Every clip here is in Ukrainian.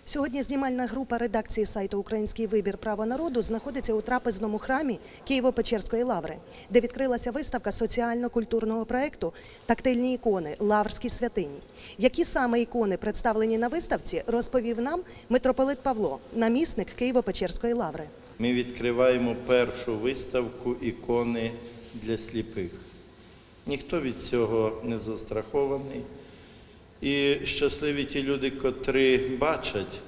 Сьогодні знімальна група редакції сайту «Український вибір. Право народу» знаходиться у трапезному храмі Києво-Печерської лаври, де відкрилася виставка соціально-культурного проєкту «Тактильні ікони. Лаврські святині». Які саме ікони представлені на виставці, розповів нам митрополит Павло, намісник Києво-Печерської лаври. Ми відкриваємо першу виставку ікони для сліпих. Ніхто від цього не застрахований. І щасливі ті люди, котрі бачать,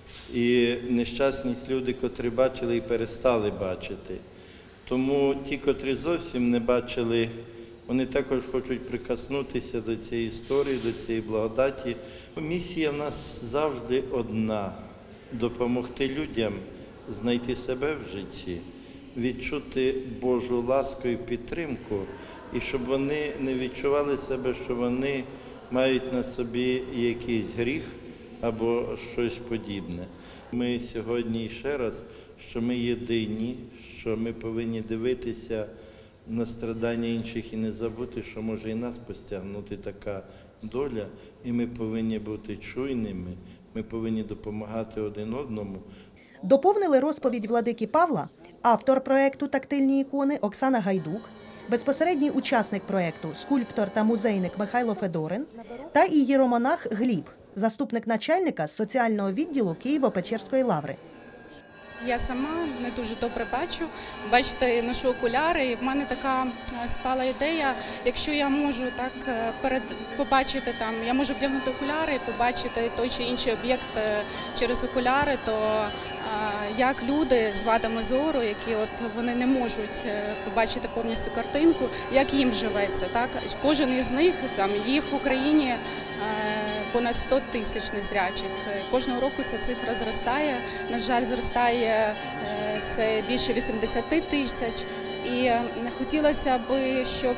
і нещасні люди, котрі бачили і перестали бачити. Тому ті, котрі зовсім не бачили, вони також хочуть прикоснутися до цієї історії, до цієї благодаті. Місія в нас завжди одна – допомогти людям знайти себе в житті, відчути Божу ласку і підтримку, і щоб вони не відчували себе, що вони мають на собі якийсь гріх або щось подібне. Ми сьогодні ще раз, що ми єдині, що ми повинні дивитися на страдання інших і не забути, що може і нас постягнути така доля, і ми повинні бути чуйними, ми повинні допомагати один одному. Доповнили розповідь владики Павла автор проєкту «Тактильні ікони» Оксана Гайдук, безпосередній учасник проєкту, скульптор та музейник Михайло Федорин та ієромонах Гліб, заступник начальника соціального відділу Києво-Печерської лаври. Я сама не дуже добре бачу. Бачите, ношу окуляри, і в мене така спала ідея, якщо я можу так побачити там, я можу вдягнути окуляри і побачити той чи інший об'єкт через окуляри, то як люди з вадами зору, які вони не можуть побачити повністю картинку, як їм живеться, так? Кожен із них, їх в Україні понад 100 тисяч незрячих. Кожного року ця цифра зростає, на жаль, зростає це більше 80 тисяч. І хотілося б, щоб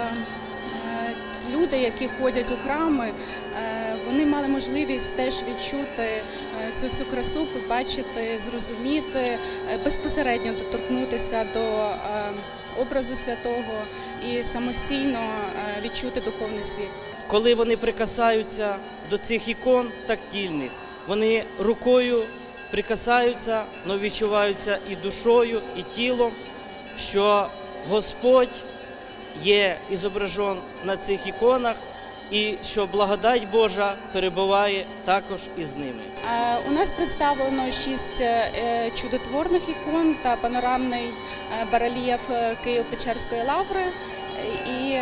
люди, які ходять у храми, вони мали можливість теж відчути цю всю красу, побачити, зрозуміти, безпосередньо доторкнутися до образу святого і самостійно відчути духовний світ. Коли вони прикасаються до цих ікон тактильних, вони рукою прикасаються, але відчуваються і душою, і тілом, що Господь є ізображений на цих іконах, і що благодать Божа перебуває також із ними. У нас представлено 6 чудотворних ікон та панорамний барельєф Києво-Печерської лаври. І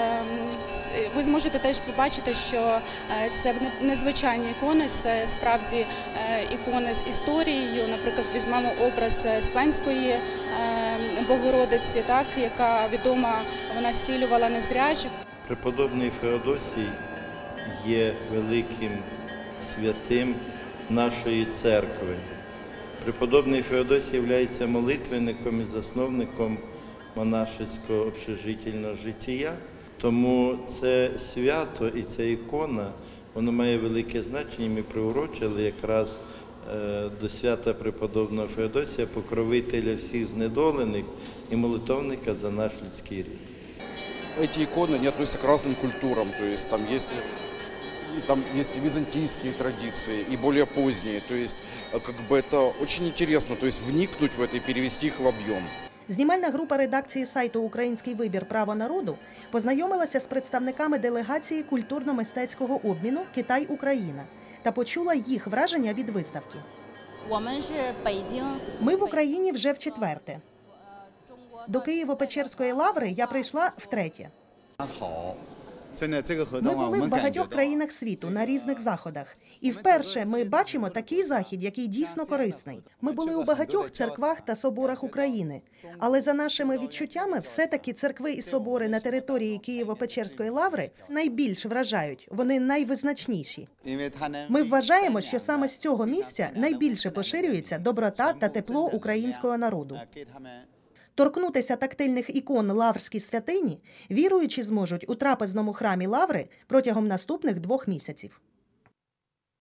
ви зможете теж побачити, що це незвичайні ікони, це справді ікони з історією. Наприклад, візьмемо образ Свенської Богородиці, так, яка відома, вона зцілювала незрячих. Преподобний Феодосій є великим святим нашої церкви. Преподобний Феодосій є молитвенником і засновником монашеського общежительного життя. Тому це свято і ця ікона, воно має велике значення. Ми приурочили якраз до свята преподобного Феодосія, покровителя всіх знедолених і молитовника за наш людський рід. Эти иконы не относятся к разным культурам, то есть там есть и византийские традиции, и более поздние, то есть как бы это очень интересно, то есть вникнуть в это и перевести их в объем. Знімальна група редакції сайту «Український вибір. Право народу» познайомилася з представниками делегації культурно-мистецького обміну «Китай-Україна» та почула їх враження від виставки. Ми в Україні вже вчетверте. До Києво-Печерської лаври я прийшла втретє. Ми були в багатьох країнах світу на різних заходах. І вперше ми бачимо такий захід, який дійсно корисний. Ми були у багатьох церквах та соборах України. Але за нашими відчуттями, все-таки церкви і собори на території Києво-Печерської лаври найбільш вражають. Вони найвизначніші. Ми вважаємо, що саме з цього місця найбільше поширюється доброта та тепло українського народу. Торкнутися тактильних ікон лаврській святині віруючі зможуть у трапезному храмі лаври протягом наступних 2 місяців.